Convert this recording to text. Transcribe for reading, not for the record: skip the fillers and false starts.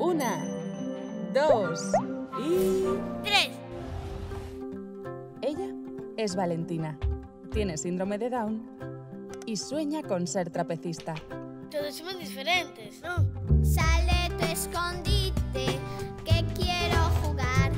Una, dos y... ¡Tres! Ella es Valentina. Tiene síndrome de Down y sueña con ser trapecista. Todos somos diferentes, ¿no? Sale tu escondite, que quiero jugar.